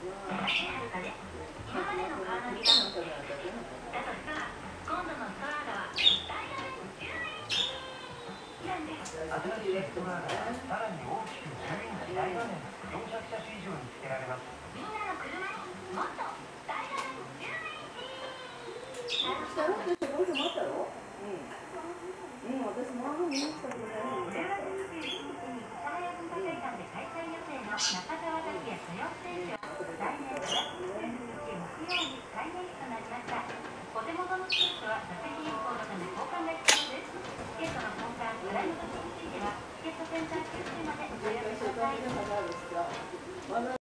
レストランがさらに大きく10インチ大画面400車種以上につけられます。みんなの車にもっと大画面10インチ。下の人してこの人待ったろ。私マンゴー見に来たことないの。令和21日にサラヤ文化会館で開催予定の中澤拓也歌謡ステージを来年5月22日木曜に再現となりました。お手元のチケットは座席変更のため交換が必要です。チケットの交換、払い戻しについてはチケットセンター抽選までお問い合わせください。